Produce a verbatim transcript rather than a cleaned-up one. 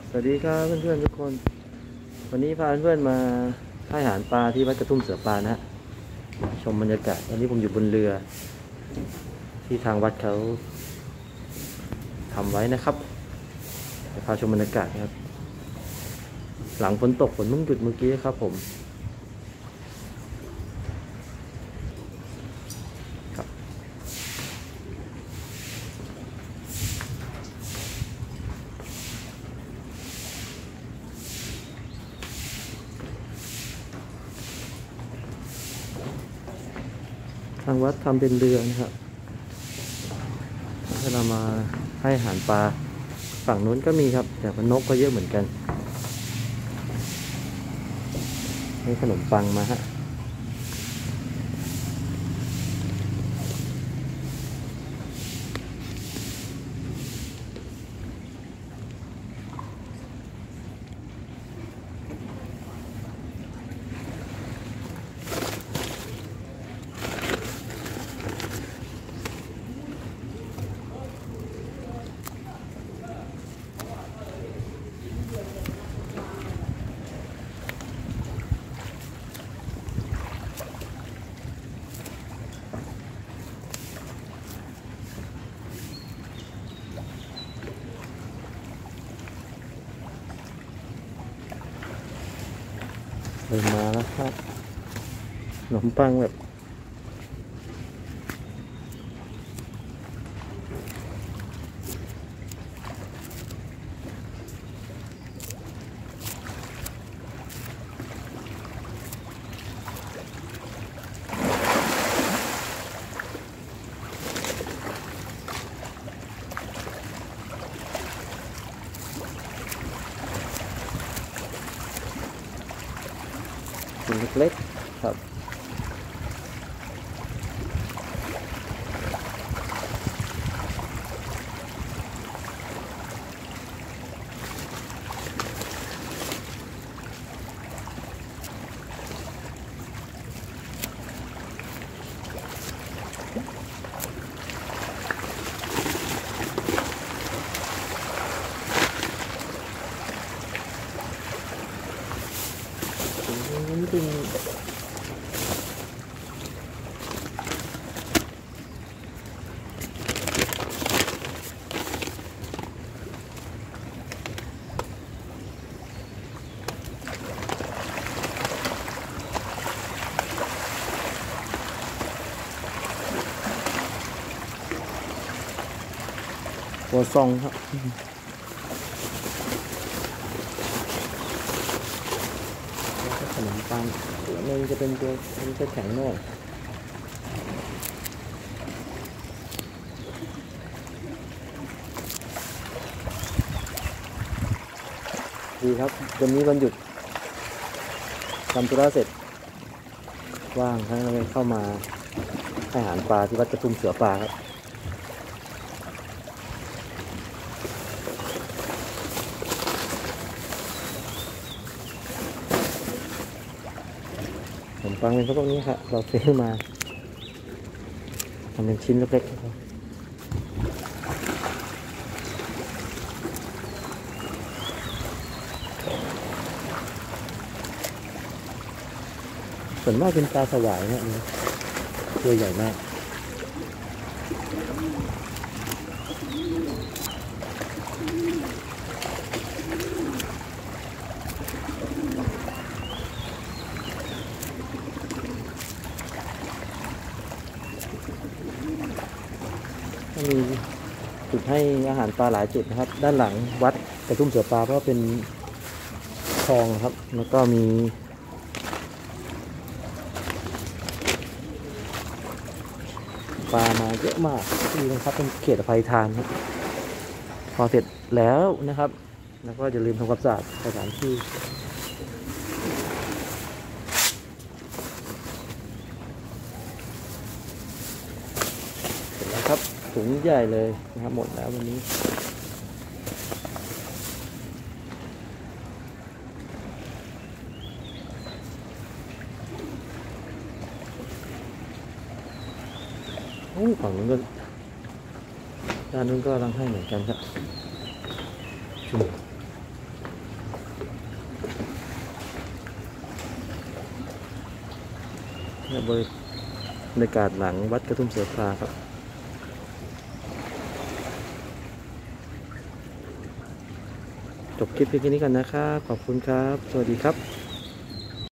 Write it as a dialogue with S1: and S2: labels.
S1: สวัสดีครับเพื่อนๆทุกคนวันนี้พาเพื่อนๆมาให้อาหารปลาที่วัดกระทุ่มเสือปลานะฮะชมบรรยากาศวันนี้ผมอยู่บนเรือที่ทางวัดเขาทำไว้นะครับจะพาชมบรรยากาศนะครับหลังฝนตกฝนเพิ่งหยุดเมื่อกี้ครับผมครับทางวัดทำเป็นเรือนะครับให้เรามาให้อาหารปลาฝั่งนู้นก็มีครับแต่ว่านกก็เยอะเหมือนกันให้ขนมปังมาฮะเดินมาแล้วครับขนมปังแบบชิ้นเล็กๆครับนี่เป็นตัวซองครับแล้วก็ขนมปังตัวนึงจะเป็นตัวนี้จะแข็งหน่อยดีครับวันนี้วันหยุดทำธุระเสร็จว่างให้เราเข้ามาให้อาหารปลาที่วัดกระทุ่มเสือปลาครับขนมปังเป็นพวกนี้ครับเราซื้อมาทำเป็นชิ้นเล็กๆนะครับส่วนมากเป็นปลาสวายเนี่ยตัวใหญ่มากมีจุดให้อาหารปลาหลายจุดนะครับด้านหลังวัดกระทุ่มเสือปลาเพราะเป็นคลองครับแล้วก็มีปลามาเยอะมากดีนะครับเป็นเขตอภัยทานครับพอเสร็จแล้วนะครับแล้วก็อย่าลืมทำความสะอาดสถานที่เสร็จแล้วครับถุงใหญ่เลยนะครับหมดแล้ววันนี้ฝั่งนู้นก็ด้านนู้นก็กำลังให้เหมือนกันครับเนี่ยบรรยากาศหลังวัดกระทุ่มเสือปลาครับจบคลิปเพียงแค่นี้กันนะครับขอบคุณครับสวัสดีครับ